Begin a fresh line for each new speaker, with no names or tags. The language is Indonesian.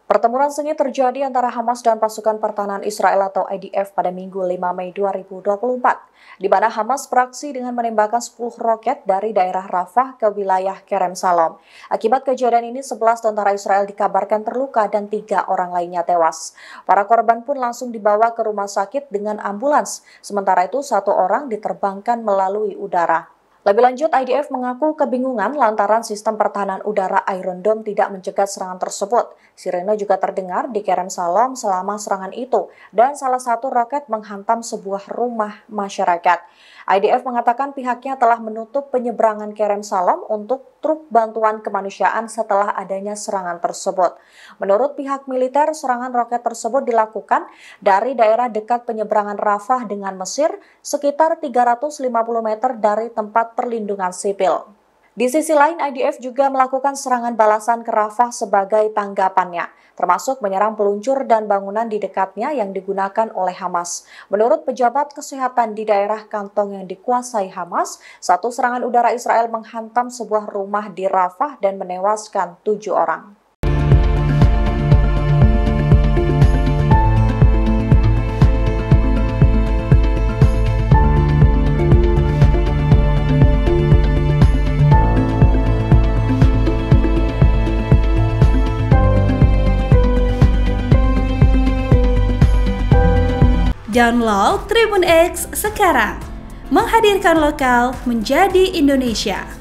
Pertempuran sengit terjadi antara Hamas dan pasukan pertahanan Israel atau IDF pada Minggu 5 Mei 2024, di mana Hamas beraksi dengan menembakkan 10 roket dari daerah Rafah ke wilayah Kerem Salom. Akibat kejadian ini, 11 tentara Israel dikabarkan terluka dan 3 orang lainnya tewas. Para korban pun langsung dibawa ke rumah sakit dengan ambulans, sementara itu 1 orang diterbangkan melalui udara. Lebih lanjut, IDF mengaku kebingungan lantaran sistem pertahanan udara Iron Dome tidak mencegat serangan tersebut. Sirene juga terdengar di Kerem Salom selama serangan itu, dan salah satu roket menghantam sebuah rumah masyarakat. IDF mengatakan pihaknya telah menutup penyeberangan Kerem Salom untuk truk bantuan kemanusiaan setelah adanya serangan tersebut. Menurut pihak militer, serangan roket tersebut dilakukan dari daerah dekat penyeberangan Rafah dengan Mesir, sekitar 350 meter dari tempat perlindungan sipil. Di sisi lain, IDF juga melakukan serangan balasan ke Rafah sebagai tanggapannya, termasuk menyerang peluncur dan bangunan di dekatnya yang digunakan oleh Hamas. Menurut pejabat kesehatan di daerah kantong yang dikuasai Hamas, satu serangan udara Israel menghantam sebuah rumah di Rafah dan menewaskan 7 orang.
Download Tribun X sekarang, menghadirkan lokal menjadi Indonesia.